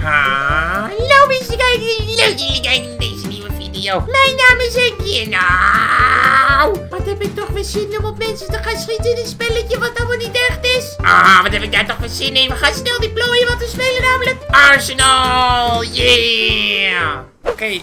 Hallo beste kijkers, leuk dat jullie kijken naar deze nieuwe video. Mijn naam is Henkie. Nou, wat heb ik toch weer zin om op mensen te gaan schieten in een spelletje wat allemaal niet echt is. Wat heb ik daar toch weer zin in. We gaan snel deployen, want we spelen namelijk Arsenal. Yeah. Oké.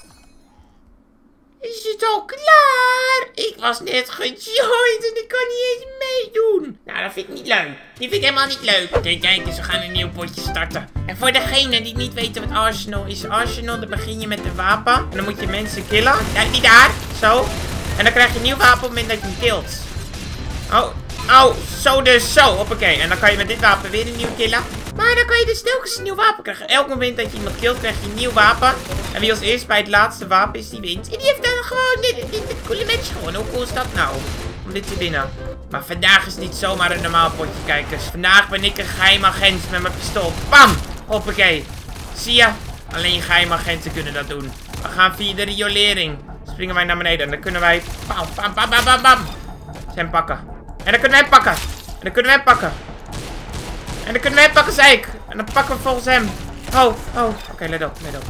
Is het al klaar? Ik was net gejoind en ik kan niet eens meedoen. Nou, dat vind ik niet leuk. Die vind ik helemaal niet leuk. Oké, kijk eens, we gaan een nieuw potje starten. En voor degenen die niet weten wat Arsenal is. Arsenal, dan begin je met een wapen. En dan moet je mensen killen. Ja, die daar. Zo. En dan krijg je een nieuw wapen op het moment dat je hem kilt. Oh, zo dus zo. Hoppakee. En dan kan je met dit wapen weer een nieuw killen. Maar dan kan je dus telkens een nieuw wapen krijgen. Elk moment dat je iemand killt, krijg je een nieuw wapen. En wie als eerst bij het laatste wapen is, die wint. En die heeft dan gewoon dit coole match gewonnen. Hoe cool is dat nou? Om dit te winnen. Maar vandaag is niet zomaar een normaal potje, kijkers. Vandaag ben ik een geheim agent met mijn pistool. Bam! Hoppakee. Zie je? Alleen geheim agenten kunnen dat doen. We gaan via de riolering. Springen wij naar beneden. En dan kunnen wij... Bam, bam, bam, bam, bam, bam. Hem pakken. En dan kunnen wij hem pakken. En dan kunnen wij hem pakken. En dan kunnen wij hem pakken, zei ik. En dan pakken we volgens hem. Oké, let op, let op.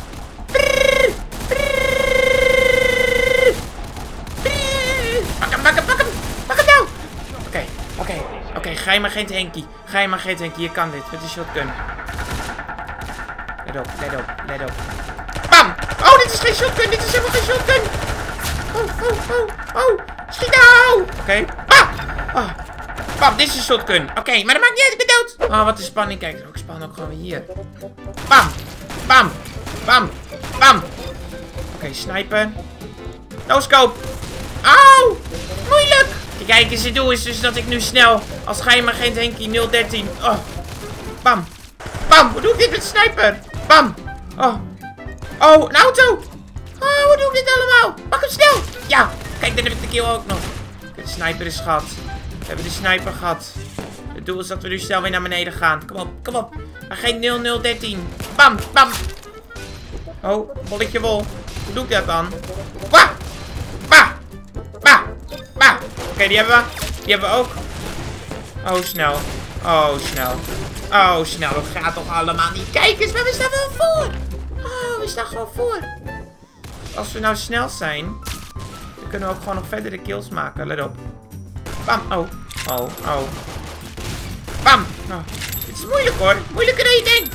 Pak hem, pak hem, pak hem. Pak hem nou. Oké, geheim agent Henkie. Geheim agent Henkie, je kan dit met een shotgun. Let op, let op, let op. Bam! Oh, dit is geen shotgun, dit is helemaal geen shotgun. Schiet nou! Oké. Bam, dit is een shotgun. Oké, maar dat maakt niet uit, ik ben dood. Oh, wat een spanning. Kijk, ik span ook gewoon weer hier. Bam, bam, bam, bam. Oké, snipen. No scope. Auw, moeilijk. Kijk eens, het doel is dus dat ik nu snel als geheimagent Henkie 013. Oh, bam, bam. Hoe doe ik dit met sniper? Bam. Oh, een auto. Oh, hoe doe ik dit allemaal? Pak hem snel. Ja, kijk, dan heb ik de kill ook nog. De sniper is gehad. We hebben de sniper gehad. Het doel is dat we nu snel weer naar beneden gaan. Kom op, kom op. Maar geen 0013. Bam, bam. Oh, bolletje wol. Hoe doe ik dat dan? Wah! Bah! Bah! Bah! Oké, die hebben we. Die hebben we ook. Oh, snel. Oh, snel. Oh, snel. Dat gaat toch allemaal niet. Kijk eens, maar we staan wel voor. Oh, we staan gewoon voor. Als we nou snel zijn, dan kunnen we ook gewoon nog verder de kills maken. Let op. Bam. Oh. Bam. Oh. Dit is moeilijk hoor. Moeilijker dan je denkt.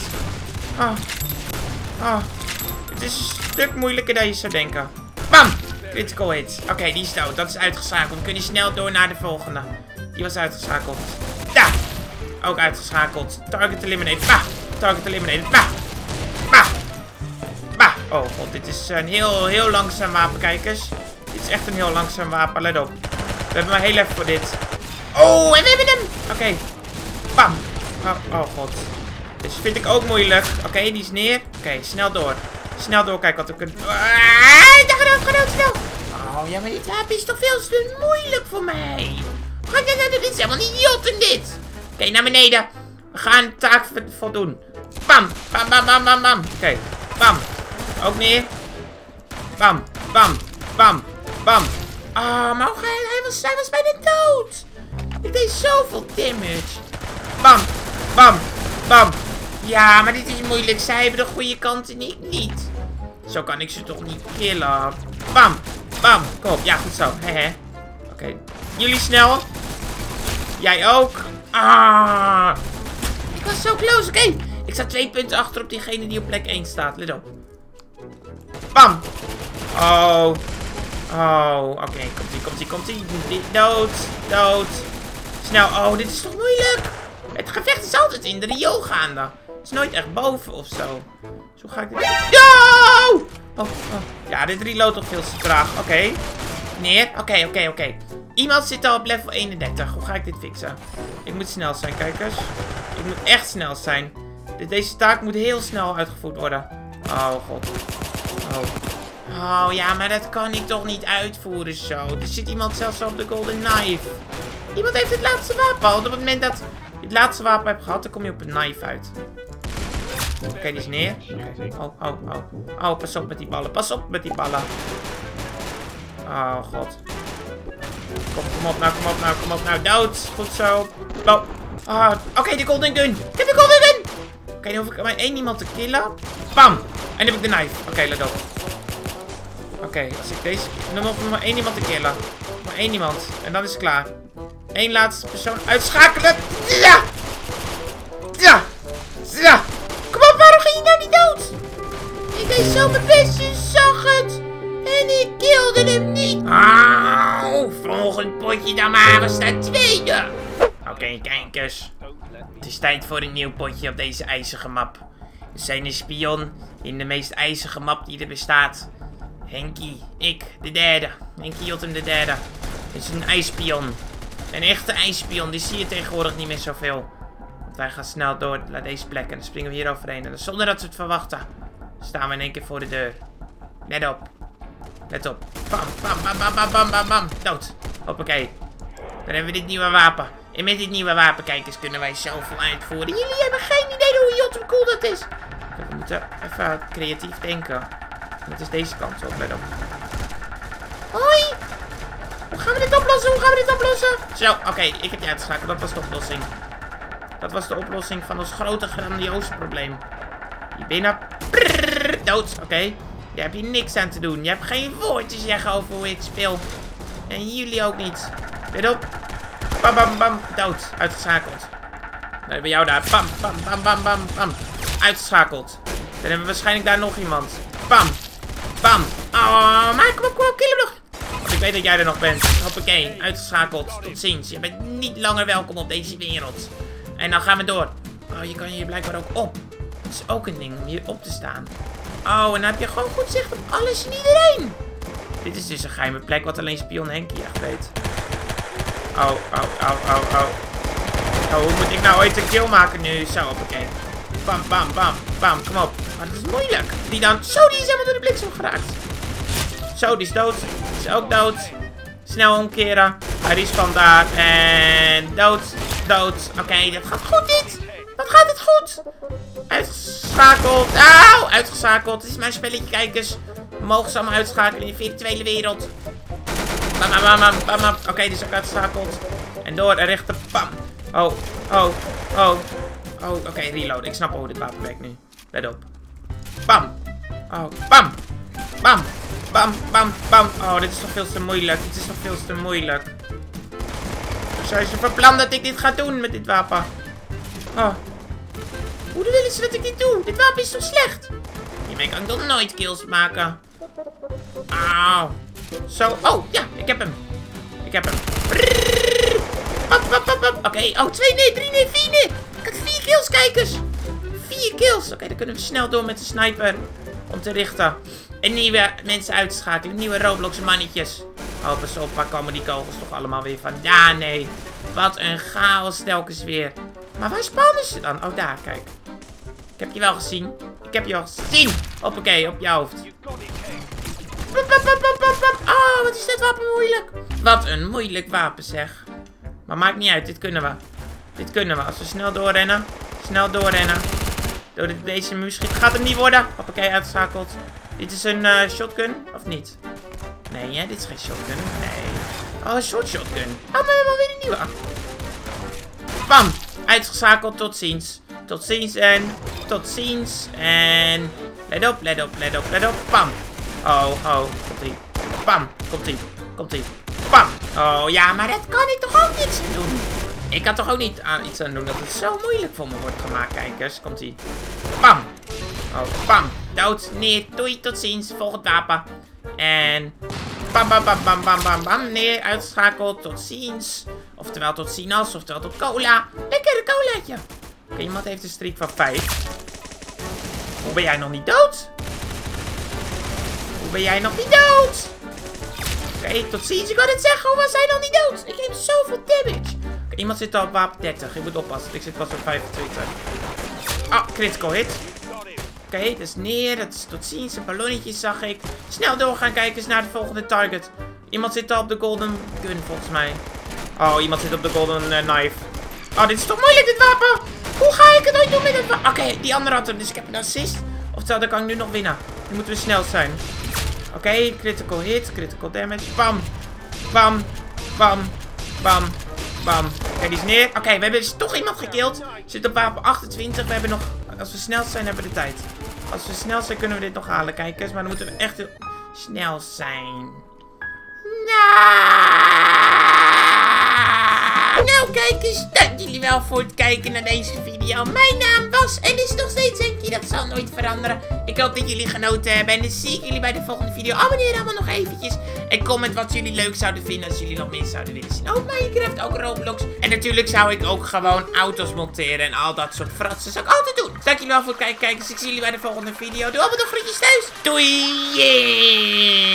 Het is een stuk moeilijker dan je zou denken. Bam. Critical hit. Oké, die is dood. Dat is uitgeschakeld. We kunnen snel door naar de volgende. Die was uitgeschakeld. Daar. Ook uitgeschakeld. Target eliminated. Bah. Target eliminated. Bah. Bah. Bah. Oh god, dit is een heel langzaam wapen, kijkers. Dit is echt een heel langzaam wapen. Let op. We hebben maar heel even voor dit. Oh, en we hebben hem. Oké. Bam. Oh god. Dit vind ik ook moeilijk. Oké, die is neer. Oké, snel door. Snel door, kijk wat we kunnen... Ga dood, snel. Oh, ja, maar dit wapen is toch veel te moeilijk voor mij. Ga ik dit nou doen? Dit is helemaal niet idioot in dit. Oké, naar beneden. We gaan de taak voldoen. Bam. Bam, bam, bam, bam, bam. Oké. Bam. Ook neer. Bam. Bam. Bam. Bam. Maar hij was bijna dood. Ik deed zoveel damage. Bam. Bam. Bam. Ja, maar dit is moeilijk. Zij hebben de goede kant en ik niet. Zo kan ik ze toch niet killen. Bam. Bam. Kom op. Ja, goed zo. Hehe. Oké. Jullie snel. Jij ook. Ik was zo close. Oké. Ik sta 2 punten achter op diegene die op plek 1 staat. Let op. Bam. Oké. Komt-ie. Dood. Snel. Oh, dit is toch moeilijk? Het gevecht is altijd in de riool gaande. Het is nooit echt boven of zo. Zo ga ik dit... Yo! Ja, dit reload toch veel te traag. Oké. Neer. Oké. Iemand zit al op level 31. Hoe ga ik dit fixen? Ik moet snel zijn, kijkers. Ik moet echt snel zijn. Deze taak moet heel snel uitgevoerd worden. Oh, god. Oh, ja, maar dat kan ik toch niet uitvoeren zo. Er zit iemand zelfs op de golden knife. Iemand heeft het laatste wapen al. Op het moment dat je het laatste wapen hebt gehad, dan kom je op een knife uit. Oké, die is neer. Oh, pas op met die ballen. Oh, god. Kom op nou. Dood. Goed zo. Oké, de golden gun. Ik heb de golden gun. Oké, dan hoef ik maar 1 iemand te killen. Bam! En dan heb ik de knife. Oké, let op. Oké, als ik deze... Dan hoef ik maar 1 iemand te killen. Maar 1 iemand. En dan is het klaar. 1 laatste persoon uitschakelen. Ja! Ja! Ja! Kom op, waarom ging je nou niet dood? Ik deed zo mijn best, je zag het. En ik kilde hem niet. Volgend potje dan maar. We staan tweede. Oké, kijkers. Het is tijd voor een nieuw potje op deze ijzige map. We zijn een spion in de meest ijzige map die er bestaat. Henkie, ik, de derde. Henkie Jotem de derde. Het is een ijspion. Een echte ijspion, die zie je tegenwoordig niet meer zoveel. Want wij gaan snel door naar deze plek en dan springen we hier overheen. En zonder dat we het verwachten, staan we in één keer voor de deur. Let op. Let op. Bam, bam, bam, bam, bam, bam, bam, bam. Dood. Hoppakee. Dan hebben we dit nieuwe wapen. En met dit nieuwe wapen, kijkers, kunnen wij zoveel uitvoeren. Jullie hebben geen idee hoe Jotem cool dat is. We moeten even creatief denken. Dat is deze kant op, let op. Hoi! Hoe gaan we dit oplossen? Hoe gaan we dit oplossen? Zo, oké, ik heb je uitgeschakeld. Dat was de oplossing. Dat was de oplossing van ons grote, grandioze probleem. Hier binnen. Prrr, dood, oké. Daar heb je niks aan te doen. Je hebt geen woord te zeggen over hoe ik speel. En jullie ook niet. Let op. Bam, bam, bam. Dood. Uitgeschakeld. Dan hebben we jou daar. Bam, bam, bam, bam, bam, bam. Uitgeschakeld. Dan hebben we waarschijnlijk daar nog iemand. Bam. Bam. Oh, maar kom op, kill hem nog. Want ik weet dat jij er nog bent. Hoppakee. Uitgeschakeld. Tot ziens. Je bent niet langer welkom op deze wereld. En dan gaan we door. Oh, je kan hier blijkbaar ook op. Dat is ook een ding om hier op te staan. Oh, en dan heb je gewoon goed zicht op alles en iedereen. Dit is dus een geheime plek wat alleen spion Henkie echt weet. Oh, oh, oh, oh, oh. Oh, hoe moet ik nou ooit een kill maken nu? Zo, hoppakee. Bam, bam, bam, bam, kom op. Maar dat is moeilijk. Die dan... Zo, die is helemaal door de bliksem geraakt. Zo, die is dood. Die is ook dood. Snel omkeren. Hij is van daar. En dood. Dood. Oké, dat gaat goed dit. Dat gaat het goed. Uitgeschakeld. Auw, uitgeschakeld. Het is mijn spelletje, kijkers. We mogen ze allemaal uitschakelen in de virtuele wereld. Bam, bam, bam, bam, bam, bam. Oké, die is ook uitgeschakeld. En door en rechter. Bam. Oh, oh, oh. Oh, oké, reload. Ik snap hoe dit wapen werkt nu. Let op. Bam. Oh, bam. Bam. Bam, bam, bam. Oh, dit is toch veel te moeilijk. Dit is toch veel te moeilijk. Zijn ze van plan dat ik dit ga doen met dit wapen? Oh. Hoe willen ze dat ik dit doe? Dit wapen is toch slecht? Hiermee kan ik toch nooit kills maken. Auw. Zo. Oh, ja. Ik heb hem. Ik heb hem. Oké. Oh, 2 nee, 3 nee, 4 nee. Ik heb 4 kills, kijkers. 4 kills. Oké, dan kunnen we snel door met de sniper. Om te richten. En nieuwe mensen uit te schakelen. Nieuwe Roblox mannetjes. Oh, pas op. Waar komen die kogels toch allemaal weer van? Ja, nee. Wat een chaos telkens weer. Maar waar spannen ze dan? Oh, daar, kijk. Ik heb je wel gezien. Ik heb je wel gezien. Hoppakee, op je hoofd. Oh, wat is dit wapen moeilijk. Wat een moeilijk wapen, zeg. Maar maakt niet uit, dit kunnen we. Dit kunnen we. Als we snel doorrennen. Snel doorrennen. Door deze misschien gaat het niet worden. Hoppakee, uitgeschakeld. Dit is een shotgun, of niet? Nee, hè? Dit is geen shotgun. Nee. Oh, een short shotgun. Oh, maar we hebben weer een nieuwe. Bam. Uitgeschakeld. Tot ziens. Tot ziens en... Tot ziens. En... Let op, let op, let op, let op. Bam. Oh, oh. Komt-ie. Bam. Komt-ie. Komt-ie. Bam. Oh, ja, maar dat kan ik toch ook niets aan doen? Ik kan toch ook niet iets aan doen dat het zo moeilijk voor me wordt gemaakt, kijkers. Komt-ie. Bam. Oh, bam. Dood. Neer. Doei. Tot ziens. Volgend wapen. En... Bam, bam, bam, bam, bam, bam, bam. Neer. Uitgeschakeld. Tot ziens. Oftewel tot ziens. Oftewel tot cola. Lekker, colaatje. Oké, iemand heeft een streak van 5. Hoe ben jij nog niet dood? Hoe ben jij nog niet dood? Oké, tot ziens. Ik wou net zeggen, hoe was hij nog niet dood? Ik neem zoveel damage. Oké, iemand zit al op wapen 30. Ik moet oppassen. Ik zit pas op 25. Ah, critical hit. Oké, dat is neer. Dat is tot ziens. Een ballonnetje zag ik. Snel doorgaan kijken eens naar de volgende target. Iemand zit al op de golden gun volgens mij. Oh, iemand zit op de golden knife. Oh, dit is toch moeilijk dit wapen. Hoe ga ik het ooit doen met het wapen? Oké, die andere had hem. Dus ik heb een assist. Oftewel, dan kan ik nu nog winnen. Nu moeten we snel zijn. Oké, critical hit. Critical damage. Bam. Bam. Bam. Bam. Bam. Oké, die is neer. Oké, we hebben dus toch iemand gekillt. Zit op wapen 28. We hebben nog Als we snel zijn, hebben we de tijd. Als we snel zijn, kunnen we dit nog halen, kijkers. Maar dan moeten we echt heel snel zijn. Nou, kijkers, dank jullie wel voor het kijken naar deze video. Mijn naam was en is nog steeds Henkie, dat zal nooit veranderen. Ik hoop dat jullie genoten hebben en dan zie ik jullie bij de volgende video. Abonneer allemaal nog eventjes en comment wat jullie leuk zouden vinden als jullie nog meer zouden willen zien. Ook Minecraft, ook Roblox. En natuurlijk zou ik ook gewoon auto's monteren en al dat soort fratsen zou ik altijd doen. Dank jullie wel voor het kijken, kijkers. Ik zie jullie bij de volgende video. Doe allemaal nog groetjes thuis. Doei!